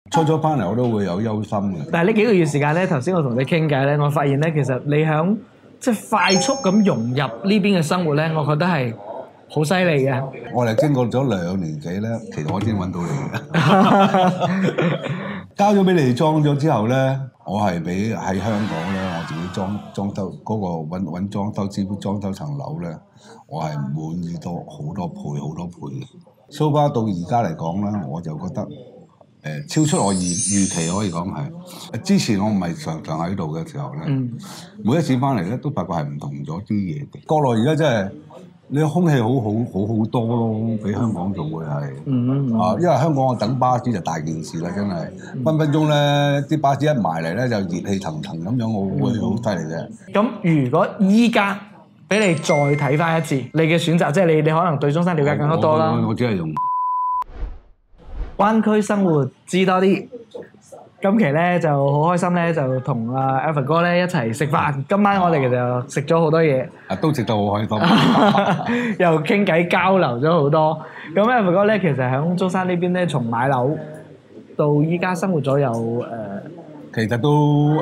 初翻嚟我都會有憂心嘅。 但係呢幾個月時間咧，頭先我同你傾偈咧，我發現咧，其實你響即係快速咁融入呢邊嘅生活咧，我覺得係好犀利嘅。 我哋經過咗2年幾咧，其實我先揾到你嘅。交咗俾你哋裝咗之後咧，我係俾喺香港咧，我自己裝修嗰個揾裝修師傅裝修層樓咧，我係滿意到好多倍嘅。So far 到而家嚟講咧，我就覺得超出我預期可以講係。之前我唔係常喺度嘅時候咧，每一次翻嚟咧都發覺係唔同咗啲嘢嘅。國內而家真係你空氣好多咯，比香港仲會係因為香港我等巴士就大件事啦，真係分分鐘咧啲巴士一埋嚟咧就熱氣騰騰咁樣，我會好犀利嘅。 咁如果依家俾你再睇翻一次，你嘅選擇即係你可能對中山了解更加多啦。 我只係用灣區生活知多啲。今期咧就好開心咧，就同阿 Alfred 哥咧一齊食飯。今晚我哋其實食咗好多嘢， 都食得好開心， 又傾偈交流咗好多。咁 Alfred 哥咧其實喺中山呢邊咧，從買樓到依家生活咗有其實都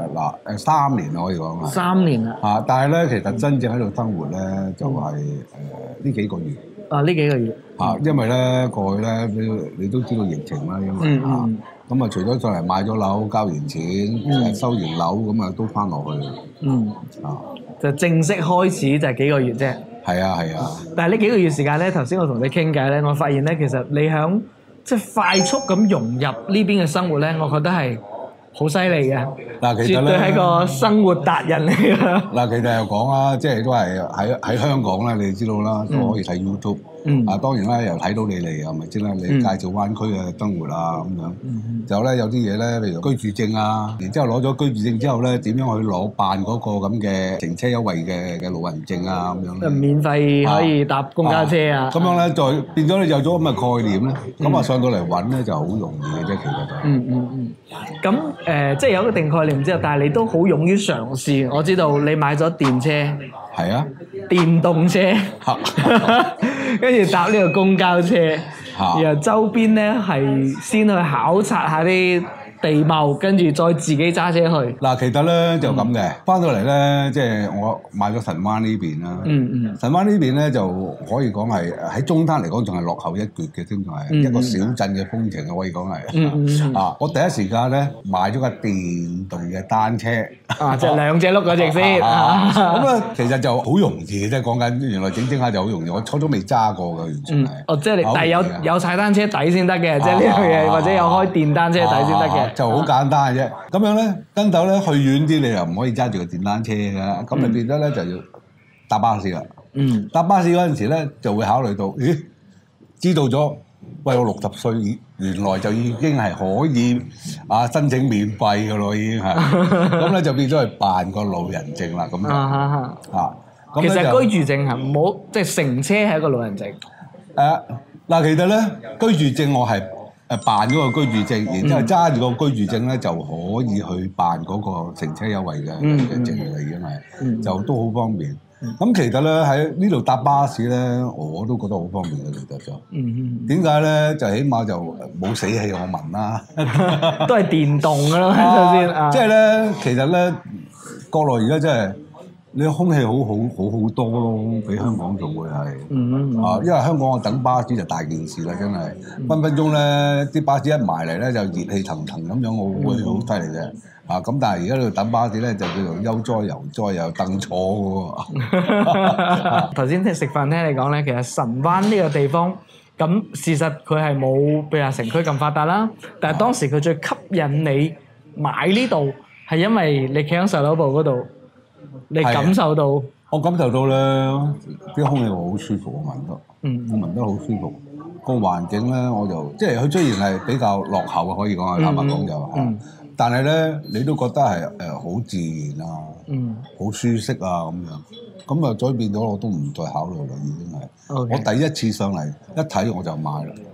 3年可以講係。 3年啦。 但係咧，其實真正喺度生活咧，就係呢幾個月。 呢幾個月。 因為咧過去咧，你都知道疫情啦，因為咁啊，除咗上嚟買咗樓交完錢，收完樓咁啊，都翻落去。 就正式開始就係幾個月啫。 係啊。 但係呢幾個月時間咧，頭先我同你傾偈咧，我發現咧，其實你響即係快速咁融入呢邊嘅生活咧，我覺得係好犀利嘅。 其實絕對係個生活達人嚟㗎。 其實又講啦，即係都係喺香港咧，你知道啦，都可以睇 YouTube。當然啦，又睇到你嚟係咪先啦？你介紹灣區嘅生活啊咁樣。就咧有啲嘢咧，譬如居住證啊，然之後攞咗居住證之後咧，點樣去攞辦嗰個咁嘅乘車優惠嘅老人證啊咁樣咧？ 免費可以搭公交車啊！ 咁樣咧，再變咗你有咗咁嘅概念咧，咁上到嚟揾咧就好容易嘅啫，其實就。 咁即係有一個定概念之後，但係你都好勇於嘗試。我知道你買咗電車。 係啊。 電動車。跟住搭呢個公交車，然後周邊咧係先去考察下啲地貌，跟住再自己揸車去。 其實咧就咁嘅，翻到嚟咧即係我買咗神灣呢邊啦。神灣呢邊咧就可以講係喺中山嚟講仲係落後一橛嘅，先仲係一個小鎮嘅風情可以講係。我第一時間咧買咗架電動嘅單車。 即係2隻轆嗰隻先。 咁其實就好容易嘅啫，講緊原來整下就好容易。我初初未揸過嘅，完全係。 即係你，但係有踩單車底先得嘅，即係呢樣嘢，或者有開電單車底先得嘅。 就好簡單嘅啫。咁樣咧，跟頭咧去遠啲，你又唔可以揸住個電單車嘅，咁就變咗咧就要搭巴士啦。搭巴士嗰陣時咧，就會考慮到，知道咗，喂，我60歲，原來就已經係可以申請免費嘅咯，已經係。咁咧就變咗去辦個老人證啦，咁就其實居住證係唔好，即係乘車係一個老人證。 其實咧居住證我係辦嗰個居住證，然之後揸住個居住證咧就可以去辦嗰個乘車優惠嘅證嚟，已經係就都好方便。咁其實咧喺呢度搭巴士咧，我都覺得好方便嘅，其實就點解咧？就起碼就冇死氣我聞啦， 都係電動㗎啦，首先即係咧，其實咧國內而家真係。你空氣好多咯，比香港仲會係因為香港我等巴士就大件事啦，真係分分鐘咧啲巴士一埋嚟咧就熱氣騰騰咁樣，我會好犀利嘅。咁但係而家呢度等巴士咧就叫做悠哉游哉，有凳坐嘅喎。 頭先食飯聽你講咧，其實神灣呢個地方咁事實佢係冇譬如話城區咁發達啦，但係當時佢最吸引你買呢度係因為你企喺售樓部嗰度。你感受到？ 我感受到咧，啲空氣好舒服，我聞得，我聞得好舒服。個環境咧，我就即係佢雖然係比較落後可以講係坦白講就但係咧你都覺得係好自然啊，好舒適啊咁樣。咁啊，再變咗我都唔再考慮啦，已經係。我第一次上嚟一睇我就買啦。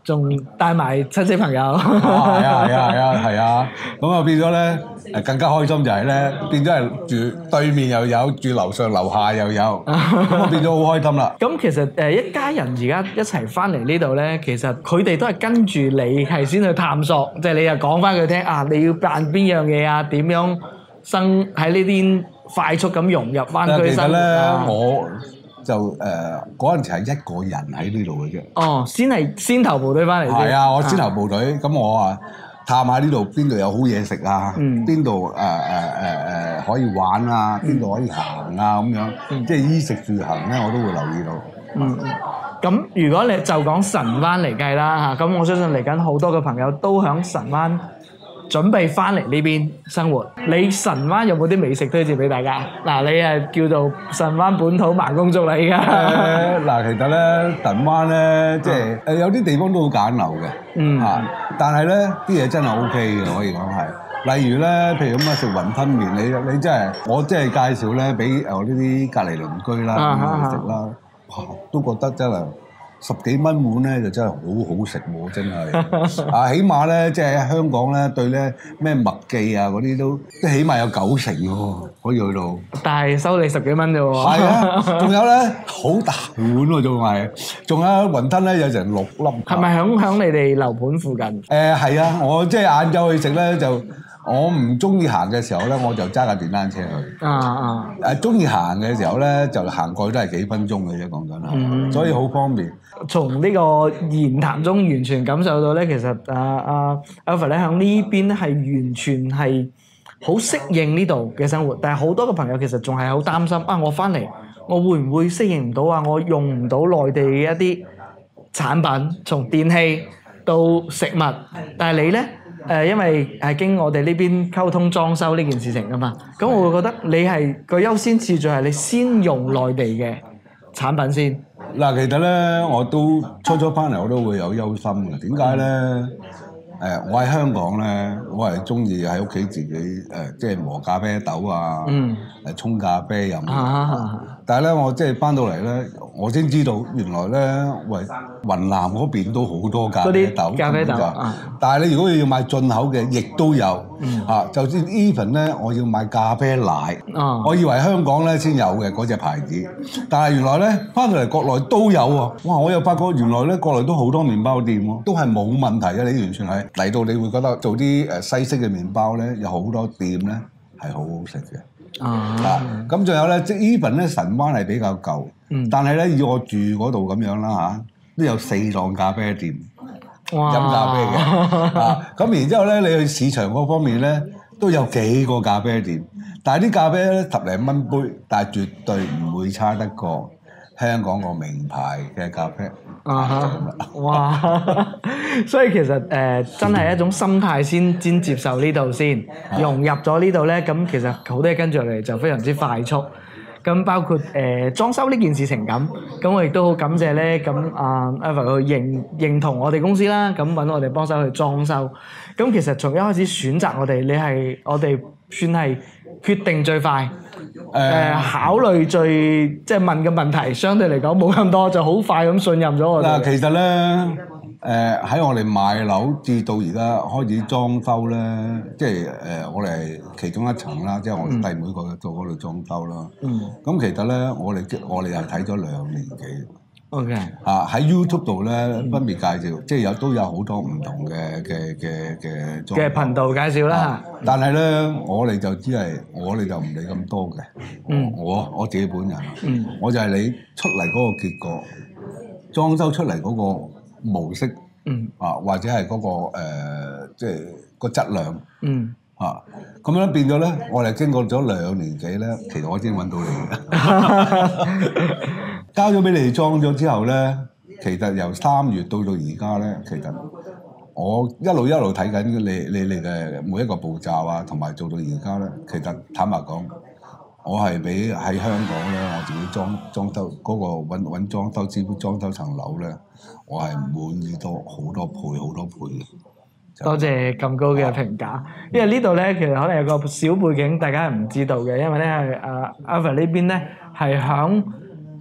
仲帶埋親戚朋友。 係啊，咁啊變咗咧更加開心就係咧，變咗係住對面又有，住樓上樓下又有，咁啊變咗好開心啦。 咁其實一家人而家一齊翻嚟呢度咧，其實佢哋都係跟住你係先去探索，即係你又講翻佢聽啊，你要扮邊樣嘢啊，點樣生喺呢邊快速咁融入翻佢生活啊。 我就嗰陣時係一個人喺呢度嘅啫。 哦，先頭部隊翻嚟先。 係啊，我先頭部隊，咁我啊探下呢度邊度有好嘢食啊，邊度可以玩啊，邊度可以行啊咁樣，即係衣食住行咧，我都會留意到。 咁如果你就講神灣嚟計啦嚇，咁我相信嚟緊好多嘅朋友都響神灣準備翻嚟呢邊生活。你神灣有冇啲美食推薦俾大家？嗱，你係叫做神灣本土慢工族嚟㗎。 嗱，其實咧神灣咧，即係有啲地方都好簡陋嘅，但係咧啲嘢真係 OK 嘅，可以講係。例如咧，譬如咁啊，食雲吞麵，你真係我真係介紹咧，俾我呢啲隔離鄰居啦去食啦，都覺得真係10幾蚊碗咧，就真係好好食喎，真係啊！起碼咧，即係香港咧對咧咩麥記啊嗰啲都起碼有90%喎，可以去到。 但係收你10幾蚊啫喎。 係啊，仲有咧好大碗喎，仲有雲吞咧有成6粒。 係咪響你哋樓盤附近？ 係啊，我即係晏晝去食咧就。我唔中意行嘅時候咧，我就揸架電單車去。中意行嘅時候咧，就行過去都係幾分鐘嘅啫，講緊。所以好方便。 從呢個言談中完全感受到咧，其實Alfred 咧喺呢邊咧係完全係好適應呢度嘅生活，但係好多嘅朋友其實仲係好擔心啊！我翻嚟，我會唔會適應唔到啊？我用唔到內地嘅一啲產品，從電器到食物，但係你咧？因為係經我哋呢邊溝通裝修呢件事情㗎嘛，咁我會覺得你係個優先次序係你先用內地嘅產品先。 嗱，其實咧我都初翻嚟我都會有憂心嘅，點解咧？我喺香港咧，我係中意喺屋企自己即係磨咖啡豆啊，沖咖啡飲。但係咧，我即係翻到嚟咧，我先知道原來咧，雲南嗰邊都好多咖啡豆。 咖啡豆。 但係你如果要買進口嘅，亦都有。就算 even 咧，我要買咖啡奶。我以為香港咧先有嘅嗰隻牌子，但係原來咧翻到嚟國內都有喎。哇！我又發覺原來咧國內都好多麵包店喎，都係冇問題嘅。你完全係嚟到，你會覺得做啲西式嘅麵包咧，有好多店咧係好好食嘅。咁仲有咧，即係 even 咧神灣係比較舊，但係咧以我住嗰度咁樣啦嚇，都有4檔咖啡店飲咖啡嘅。咁然之後咧，你去市場嗰方面咧，都有幾個咖啡店，但係啲咖啡咧10零蚊杯，但係絕對唔會差得過香港個名牌嘅咖啡。 哇！所以其實真係一種心態先接受呢度先，融入咗呢度咧，咁其實好多嘢跟住嚟就非常之快速。咁包括裝修呢件事情咁我亦都好感謝咧，咁Alfred 去認同我哋公司啦，咁揾我哋幫手去裝修。咁其實從一開始選擇我哋，你係我哋算係決定最快。考慮最即係問嘅問題，相對嚟講冇咁多，就好快咁信任咗我哋。 嗱，其實咧，喺我哋買樓至到而家開始裝修咧，即係我哋係其中一層啦，即係我哋弟妹個做嗰度裝修啦。咁其實咧，我哋係睇咗2年幾。 OK。 喺 YouTube 度咧分別介紹，即係都有好多唔同嘅頻道介紹啦。 但係咧，我哋就只係我哋就唔理咁多嘅。我自己本人，我就係你出嚟嗰個結果，裝修出嚟嗰個模式，或者係嗰個即係個質量。咁樣變咗咧，我哋經過咗2年幾咧，其實我先揾到你嘅。交咗俾你哋裝咗之後咧，其實由3月到而家咧，其實我一路睇緊你嘅每一個步驟啊，同埋做到而家咧，其實坦白講，我係比喺香港咧，我自己裝修嗰個揾裝修師傅裝修層樓咧，我係滿意多好多倍嘅。 多謝咁高嘅評價，因為呢度咧其實可能有個小背景，大家係唔知道嘅，因為咧Alfred呢邊咧係響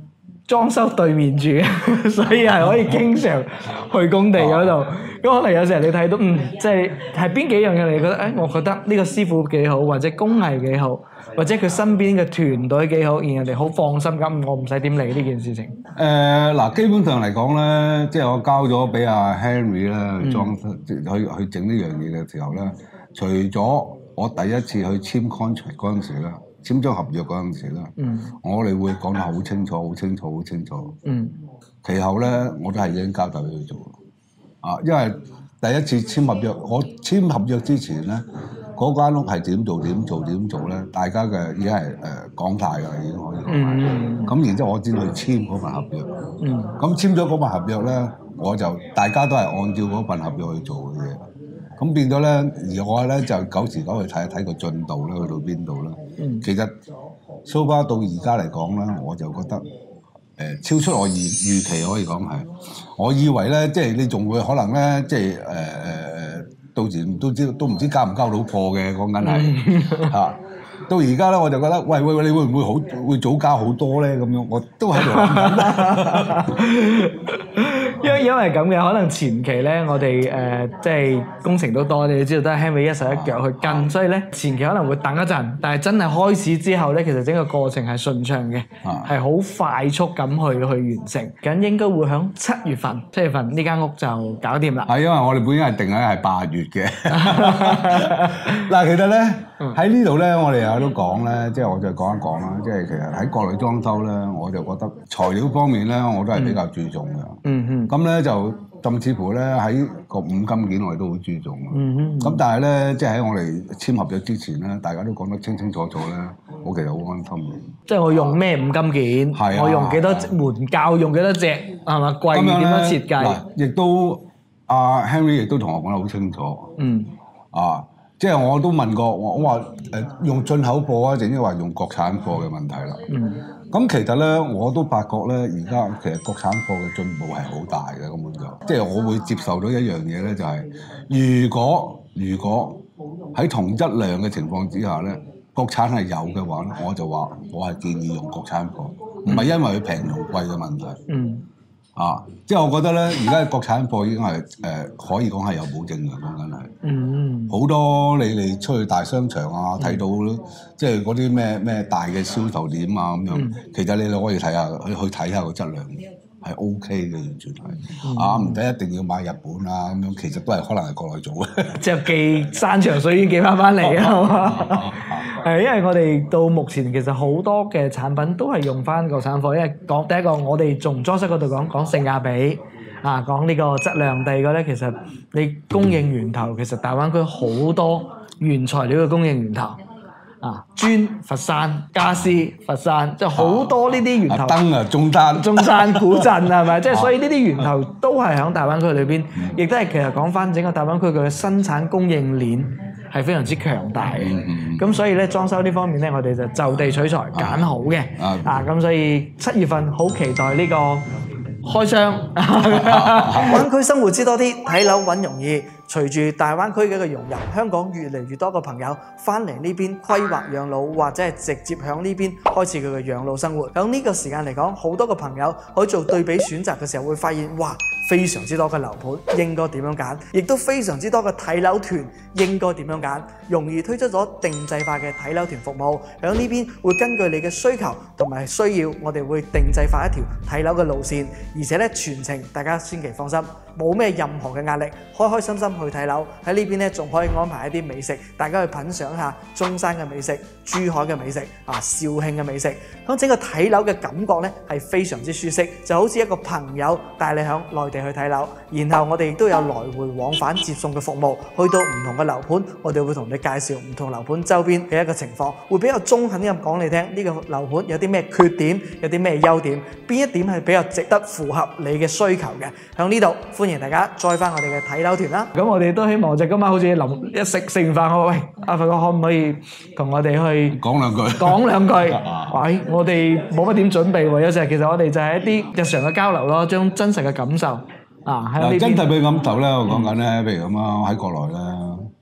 裝修對面住，所以係可以經常去工地嗰度。咁可能有時候你睇到，即係邊幾樣嘢你覺得，我覺得呢個師傅幾好，或者工藝幾好，或者佢身邊嘅團隊幾好，而人哋好放心咁，我唔使點理呢件事情。 嗱，基本上嚟講咧，即係我交咗俾阿 Henry 咧裝去整呢樣嘢嘅時候咧，除咗我第一次去簽 contract 嗰陣時咧，簽張合約嗰陣時咧，我哋會講得好清楚、好清楚、好清楚。其後咧，我都係已經交代佢去做。因為第一次簽合約，我簽合約之前咧，嗰間屋係點做咧，大家嘅已經係講晒㗎啦，已經可以講埋。咁然之後我先去簽嗰份合約。咁簽咗嗰份合約咧，我就大家都係按照嗰份合約去做嘅嘢。咁變咗咧，而我咧就久時久去睇一睇個進度咧，去到邊度啦。其實 so far 到而家嚟講咧，我就覺得超出我預期，可以講係。我以為咧，即係你仲會可能咧，即係到時都唔知交唔交到貨嘅，講緊係嚇。到而家咧，我就覺得，喂，你會唔會早交好多咧？咁樣我都喺度諗緊。 因為咁嘅，可能前期咧，我哋即係工程都多，你知道都係 Henry 一手一腳去跟，所以咧前期可能會等一陣，但係真係開始之後咧，其實整個過程係順暢嘅，係好快速咁去完成。咁應該會響7月份呢間屋就搞掂啦。 係因為我哋本身係定喺係8月嘅。嗱，其實咧喺呢度咧，我哋有都講咧，即係我就講一講啦。即係其實喺國內裝修咧，我就覺得材料方面咧，我都係比較注重嘅。咁咧就甚至乎咧喺個五金件我哋都好注重。咁但係咧，即係喺我哋簽合約之前咧，大家都講得清清楚楚咧，我其實好安心嘅。即係我用咩五金件，我用幾多門鉸，用幾多隻，係嘛？櫃點樣設計？ 亦都阿 Henry 亦都同我講得好清楚。即係我都問過，我話用進口貨啊，定係話用國產貨嘅問題啦。咁其實咧，我都發覺咧，而家其實國產貨嘅進步係好大嘅，根本就即係我會接受到一樣嘢咧，就係如果喺同質量嘅情況之下咧，國產係有嘅話咧，我就話我係建議用國產貨，唔係因為佢平同貴嘅問題。即係我覺得咧，而家國產貨已經係可以講係有保證嘅，講緊係。好多你哋出去大商場啊，睇到即係嗰啲咩大嘅銷售點啊咁樣，其實你哋可以睇下，去睇下個質量係 OK 嘅，完全係。唔使一定要買日本啊咁樣，其實都係可能係國內做嘅。即係寄山長水遠寄翻嚟啊！係，因為我哋到目前其實好多嘅產品都係用翻國產貨，因為講第一個我哋從裝飾嗰度講性價比講呢個質量。第二個咧，其實你供應源頭其實大灣區好多原材料嘅供應源頭磚佛山、家私佛山，即係好多呢啲源頭。燈中山古鎮係咪？即係所以呢啲源頭都係喺大灣區裏邊，亦都係其實講翻整個大灣區嘅生產供應鏈係非常之強大嘅。咁所以咧，裝修呢方面咧，我哋就地取材揀好嘅。咁所以7月份好期待呢個開箱。灣區生活知多啲，睇樓揾容易。隨住大灣區嘅一個融入，香港越嚟越多嘅朋友翻嚟呢邊規劃養老，或者係直接響呢邊開始佢嘅養老生活。響呢個時間嚟講，好多嘅朋友可以做對比選擇嘅時候，會發現哇，非常之多嘅樓盤應該點樣揀，亦都非常之多嘅睇樓團應該點樣揀。容易推出咗定制化嘅睇樓團服務，響呢邊會根據你嘅需求同埋需要，我哋會定制化一條睇樓嘅路線，而且咧全程大家千祈放心，冇咩任何嘅壓力，開開心心去睇樓。喺呢邊咧仲可以安排一啲美食，大家去品嚐下中山嘅美食、珠海嘅美食、肇慶嘅美食。咁整個睇樓嘅感覺咧係非常之舒適，就好似一個朋友帶你響內地去睇樓，然後我哋亦都有來回往返接送嘅服務，去到唔同嘅樓盤，我哋會同你介紹唔同樓盤周邊嘅一個情況，會比較中肯咁講你聽呢個樓盤有啲咩缺點，有啲咩優點，邊一點係比較值得符合你嘅需求嘅。響呢度歡迎大家再翻我哋嘅睇樓團啦。咁我哋都希望就今晚好似臨一食完飯，我喂阿發哥可唔可以同我哋去講兩句？ 喂，我哋冇乜點準備喎，有時其實我哋就係一啲日常嘅交流咯，將真實嘅感受喺呢邊。 真實嘅感受咧，我講緊咧，譬如咁喺國內咧，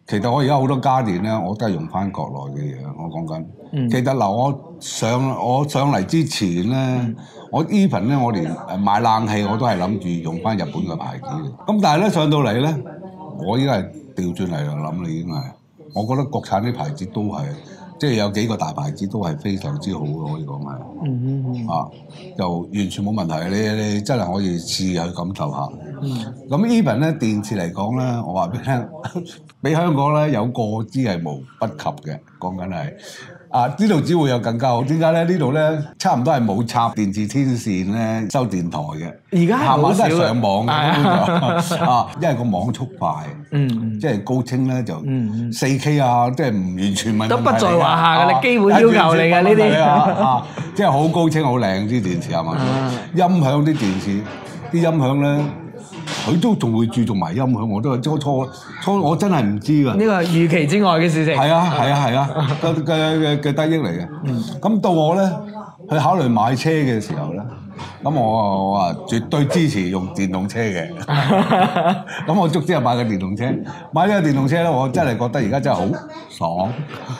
其實我而家好多家電咧，我都係用翻國內嘅嘢。我講緊，其實嗱，我上嚟之前咧，我 even 咧，我連買冷氣我都係諗住用翻日本嘅牌子嘅。咁但係咧上到嚟咧，我依家係調轉嚟諗啦，已經係，我覺得國產啲牌子都係。即係有幾個大牌子都係非常之好嘅，可以講係，就完全冇問題。你真係可以試下去感受下。咁 even 咧電視嚟講咧，我話俾你聽，比香港咧有個支係無不及嘅，講緊係。呢度只會有更加好，點解咧？呢度咧差唔多係冇插電視天線咧收電台嘅， 而家係好少都係上網嘅，因為個網速快，即係高清咧就4K 啊，即係唔完全唔係都不在話下嘅，你基本要求嚟嘅呢啲， 即係好高清好靚啲電視係嘛？音響啲電視啲音響咧。佢都仲會注重埋音響，我都係初我真係唔知㗎。呢個係預期之外嘅事情。係啊嘅得益嚟嘅。咁到我咧去考慮買車嘅時候咧，咁我話絕對支持用電動車嘅。咁我足之後買個電動車，買呢個電動車咧，我真係覺得而家真係好爽。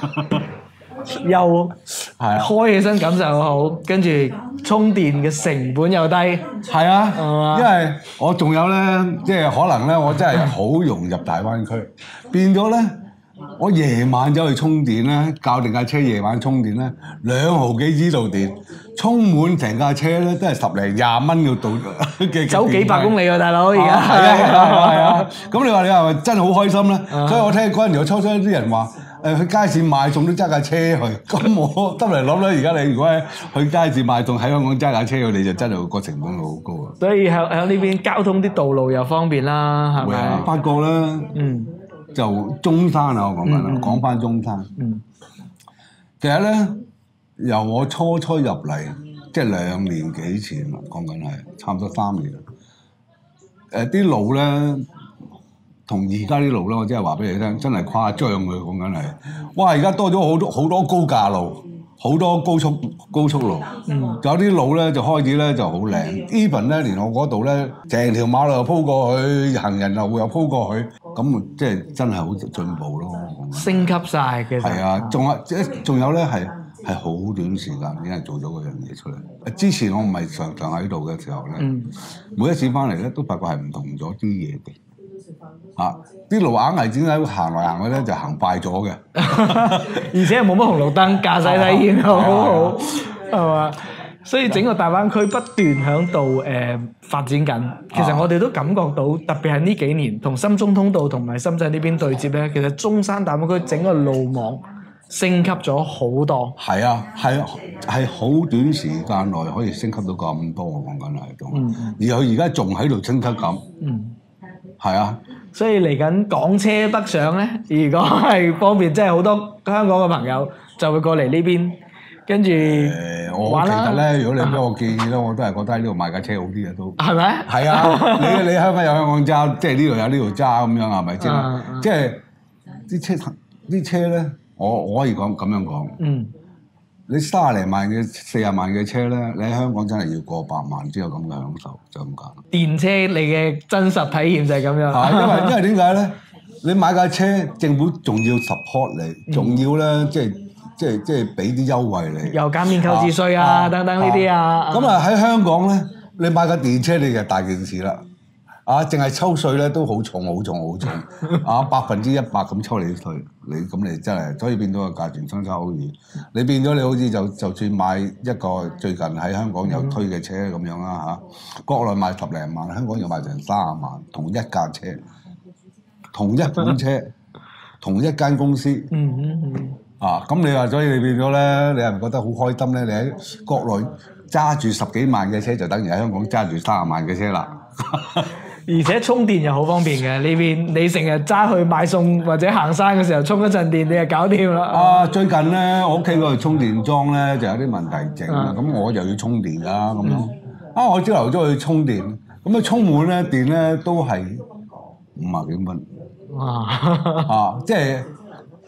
又開起身感受好，跟住充電嘅成本又低。 係啊，因為我仲有咧，即係可能咧，我真係好融入大灣區，變咗咧，我夜晚走去充電咧，校定架車夜晚充電咧，2毫幾支度電，充滿成架車咧都係10零20蚊要到嘅。走幾百公里喎，大佬而家。 係啊，咁你話咪真係好開心咧？所以我聽嗰陣時，我初初啲人話。去街市買餸都揸架車去，咁我得嚟諗咧，而家你如果去街市買餸喺香港揸架車去，你就真係個成本好高啊！ 所以喺呢邊交通啲道路又方便啦，係咪？ 發覺咧，就中山啊，我講緊啦，講翻中山。其實咧，由我初入嚟，即係2年幾前啦，講緊係差唔多3年。啲路咧。同而家啲路咧，我真係話俾你聽，真係誇張嘅講緊係。哇！而家多咗好多高架路，好多高速路。有啲路咧就開始咧就好靚。even 咧，連我嗰度咧，成條馬路又鋪過去，行人路又鋪過去，咁即係真係好進步咯。 升級晒嘅。係啊，仲有咧係好短時間已經係做咗嗰樣嘢出嚟。之前我唔係常喺度嘅時候咧，每一次翻嚟咧都發覺係唔同咗啲嘢嘅。啲路硬係點解行來行去咧就行快咗嘅， 而且冇乜紅綠燈，駕駛體驗好好，係嘛？所以整個大灣區不斷喺度發展緊。其實我哋都感覺到，特別係呢幾年同深中通道同埋深圳呢邊對接咧，其實中山大灣區整個路網升級咗好多。係啊， 係好短時間內可以升級到咁多，我講緊係，而佢而家仲喺度升級緊。係啊， 所以嚟緊港車北上咧，如果係方便，即係好多香港嘅朋友就會過嚟呢邊，跟住我其實咧，如果你俾我建議咧，我都係覺得喺呢度買架車好啲嘅都。係咪？ 係啊，你香港有香港揸，即係呢度有呢度揸咁樣係咪先？即係啲車咧，我可以咁樣講。你30零萬嘅40萬嘅車咧，你喺香港真係要過百萬先有咁嘅享受，就咁講。 電車你嘅真實體驗就係咁樣。 因為點解咧？你買架車，政府仲要 support 你，仲要咧即係俾啲優惠你， 又減免購置稅啊等等呢啲啊。 咁喺香港咧，你買架電車你就大件事啦。淨係抽稅咧都好重100%咁抽你啲稅，你真係，所以變到個價錢相差好遠。你變咗你好似就算買一個最近喺香港有推嘅車咁樣啦嚇，國內賣10零萬，香港又賣成30萬，同一架車，同一款車，同一間公司。咁你話所以你變咗咧，你係咪覺得好開心咧？你喺國內揸住10幾萬嘅車，就等於喺香港揸住30萬嘅車啦。 而且充電又好方便嘅呢邊，你成日揸去買餸或者行山嘅時候充一陣電，你就搞掂啦。最近咧，我屋企嗰個充電樁咧就有啲問題整啦，咁我又要充電啦咁樣。我朝頭早去充電，咁充滿咧電咧都係50幾蚊。即係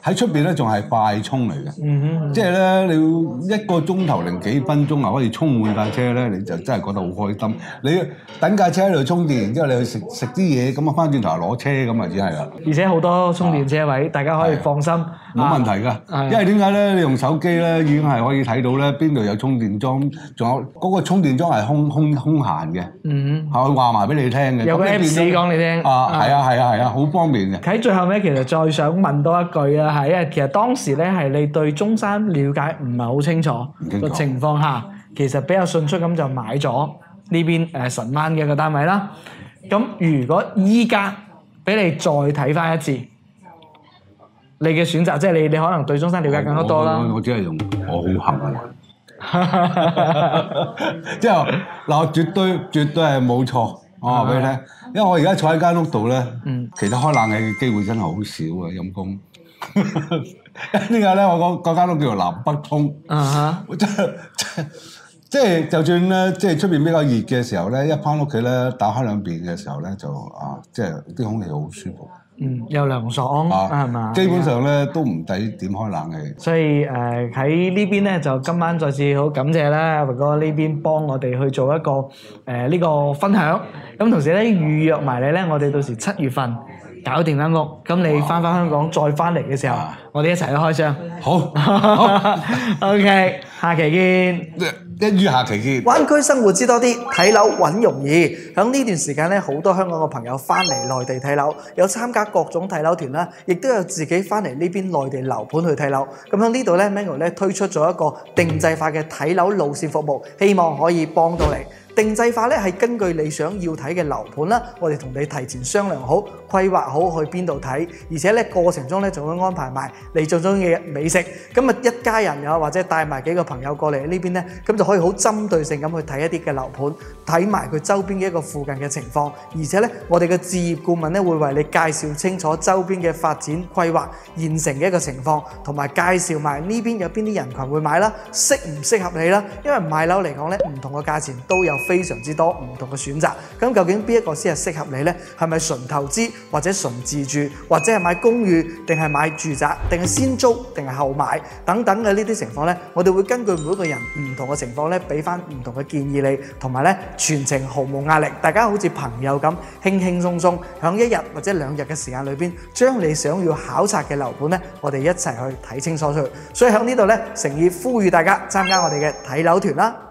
喺出邊咧仲係快充嚟嘅， 嗯即係咧你要1個鐘頭零幾分鐘啊，可以充滿架車咧，你就真係覺得好開心。你等架車喺度充電，然之後你去食啲嘢，咁啊翻轉頭攞車咁啊，只係啦。 而且好多充電車位，大家可以放心， 冇問題㗎，因為點解咧？你用手機咧已經係可以睇到咧邊度有充電樁，仲有嗰個充電樁係空閒嘅，係話埋俾你聽嘅。 有個 Apps 講你聽。 係啊，好方便嘅。 喺最後尾，其實再想問多一句啊，係因為其實當時咧係你對中山了解唔係好清楚嘅情況下，其實比較迅速咁就買咗呢邊神灣嘅一個單位啦。咁如果依家俾你再睇翻一次，你嘅選擇即係你可能對中山了解更加多啦。 我只係用我好幸運，即係嗱，絕對係冇錯。我話俾你聽，因為我而家坐喺間屋度咧，其實開冷氣嘅機會真係好少啊，陰公。點解咧？我嗰間屋叫做南北通，即係就算咧，即係出邊比較熱嘅時候咧，一翻屋企咧，打開兩邊嘅時候咧，就即係啲空氣好舒服。 又涼爽係嘛？ 基本上咧都唔抵點開冷氣。 所以喺呢邊咧，就今晚再次好感謝啦，阿榮哥呢邊幫我哋去做一個呢個分享。咁同時咧預約埋你咧，我哋到時7月份搞掂間屋。咁你翻香港再翻嚟嘅時候，我哋一齊去開箱。好，OK， 下期見。 一於下期見。 灣區生活知多啲，睇樓揾容易。喺呢段時間咧，好多香港嘅朋友翻嚟內地睇樓，有參加各種睇樓團啦，亦都有自己翻嚟呢邊內地樓盤去睇樓。咁喺呢度咧 ，Mango 咧推出咗一個定制化嘅睇樓路線服務，希望可以幫到你。定制化咧係根據你想要睇嘅樓盤啦，我哋同你提前商量好、規劃好去邊度睇，而且咧過程中咧仲會安排埋你最中意嘅美食。咁啊一家人又或者帶埋幾個朋友過嚟呢邊咧，咁就可以好針對性咁去睇一啲嘅樓盤，睇埋佢周邊嘅一個附近嘅情況。而且咧，我哋嘅置業顧問咧會為你介紹清楚周邊嘅發展規劃、現成嘅一個情況，同埋介紹埋呢邊有邊啲人群會買啦，適唔適合你啦。因為買樓嚟講咧，唔同嘅價錢都有非常之多唔同嘅選擇，咁究竟邊一個先係適合你呢？係咪純投資或者純自住，或者係買公寓，定係買住宅，定係先租，定係後買等等嘅呢啲情況呢？我哋會根據每一個人唔同嘅情況呢，俾翻唔同嘅建議你，同埋呢全程毫無壓力，大家好似朋友咁輕輕鬆鬆，響1日或者2日嘅時間裏邊，將你想要考察嘅樓盤呢，我哋一齊去睇清楚佢。所以喺呢度呢，誠意呼籲大家參加我哋嘅睇樓團啦！